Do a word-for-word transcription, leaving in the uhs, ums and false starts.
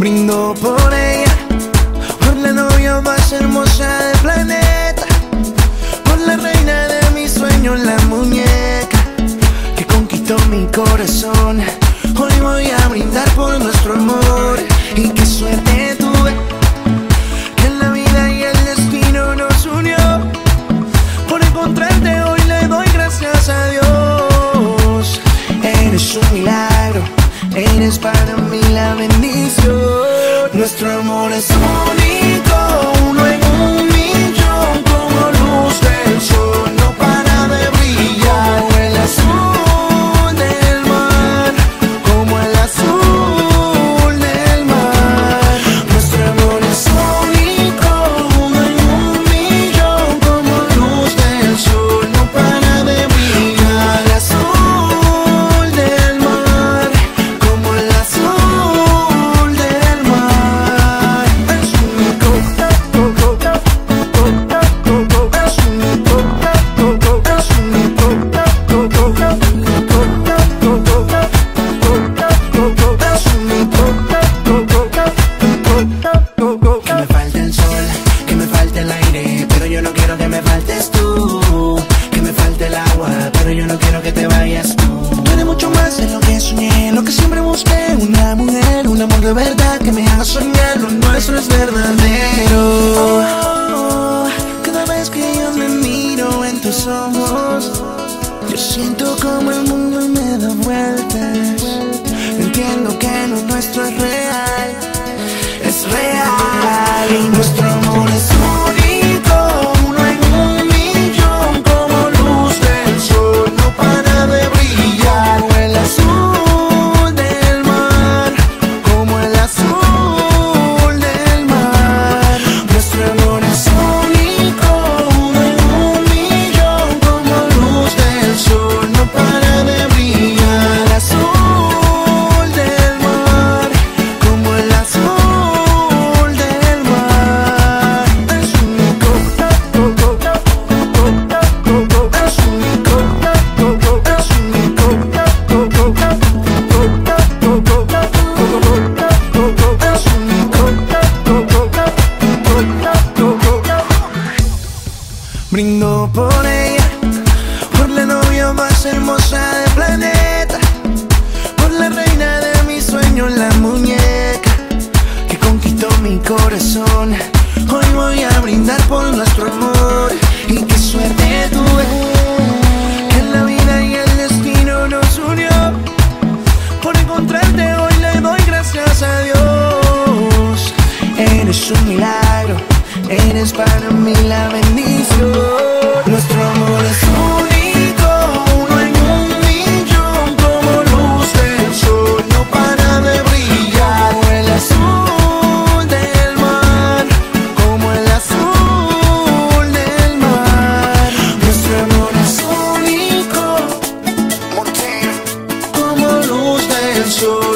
Brindo por ella, por la novia más hermosa del planeta, por la reina de mis sueños, la muñeca que conquistó mi corazón. Hoy voy a brindar por nuestro amor. Y qué suerte tuve que en la vida y el destino nos unió. Por encontrarte hoy le doy gracias a Dios. Eres un milagro, eres para mí la bendición. Nuestro amor es único, uno en un millón, como luz del sol, no para de brillar. Como el azul del mar, como el azul del mar. Nuestro amor es único, uno en un millón, como luz del sol, no para de brillar. El azul del mar, como el azul del mar. Es único, es único, es único, es único. Que me falte el sol, que me falte el aire, pero yo no quiero que me faltes tú. Que me falte el agua, pero yo no quiero que te vayas tú. Tú eres mucho más de lo que soñé, lo que siempre busqué. Una mujer, un amor de verdad que me haga soñar. Lo nuestro es verdadero. Oh, cada vez que yo me miro en tus ojos, yo siento como el mundo me da vueltas. Entiendo que lo nuestro es real, es real. Y nuestro amor es único, uno en un millón, como luz del sol, no para de brillar. Como el azul del mar, como el azul del mar. Nuestro amor es único, uno en un millón, como luz del sol, no para de brillar. El azul del mar, como el azul del mar. Es único, es único, es único, es único. Brindo por ella, por la novia más hermosa del planeta, por la reina de mis sueños, la muñeca que conquistó mi corazón. Hoy voy a brindar por nuestro amor. Y qué suerte tuve que en la vida y el destino nos unió. Por encontrarte hoy le doy gracias a Dios. Eres un milagro, eres para mí la bendición. Nuestro amor es único, uno en un millón, como luz del sol, no para de brillar. Como el azul del mar, como el azul del mar. Nuestro amor es único, como luz del sol.